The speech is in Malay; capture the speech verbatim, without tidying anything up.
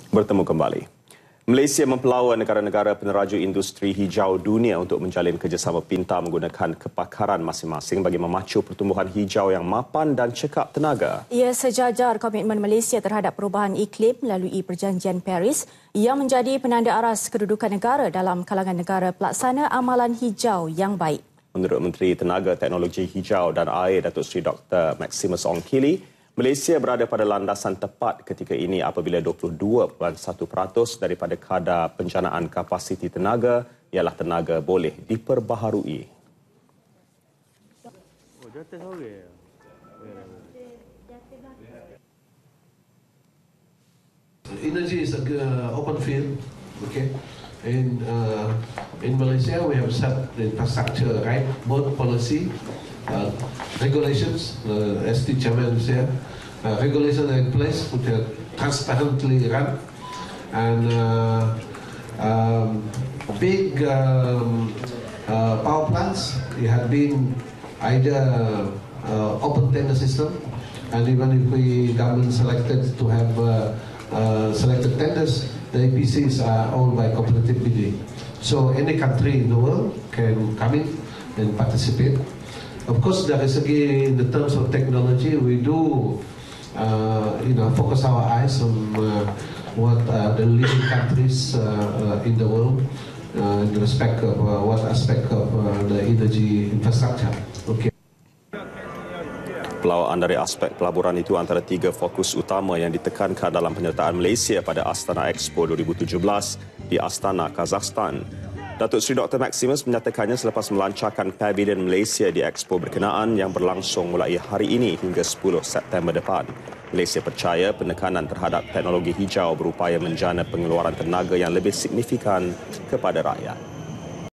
Bertemu kembali. Malaysia mempelawa negara-negara peneraju industri hijau dunia untuk menjalin kerjasama pintar menggunakan kepakaran masing-masing bagi memacu pertumbuhan hijau yang mapan dan cekap tenaga. Ia sejajar komitmen Malaysia terhadap perubahan iklim melalui Perjanjian Paris yang menjadi penanda aras kedudukan negara dalam kalangan negara pelaksana amalan hijau yang baik. Menurut Menteri Tenaga, Teknologi Hijau dan Air Datuk Seri Doktor Maximus Ong Kili, Malaysia berada pada landasan tepat ketika ini apabila dua puluh dua perpuluhan satu peratus daripada kadar penjanaan kapasiti tenaga ialah tenaga boleh diperbaharui. Energy is an uh, open field, okay? In uh, in Malaysia, we have set the infrastructure right, both policy, uh, regulations. Uh, as the chairman said, uh, regulations are in place which are transparently run, and uh, um, big um, uh, power plants. It have been either uh, open tender system, and even if we government selected to have uh, uh, selected tenders, the A P Cs are owned by competitive bidding. So any country in the world can come in and participate. Of course, there is again, in the terms of technology, we do uh, you know, focus our eyes on uh, what uh, the leading countries uh, uh, in the world uh, in respect of uh, what aspect of uh, the energy infrastructure. Okay. Pelawaan dari aspek pelaburan itu antara tiga fokus utama yang ditekankan dalam penyertaan Malaysia pada Astana Expo dua ribu tujuh belas di Astana, Kazakhstan. Datuk Seri Doktor Maximus menyatakannya selepas melancarkan Pavilion Malaysia di Expo berkenaan yang berlangsung mulai hari ini hingga sepuluh September depan. Malaysia percaya penekanan terhadap teknologi hijau berupaya menjana pengeluaran tenaga yang lebih signifikan kepada rakyat.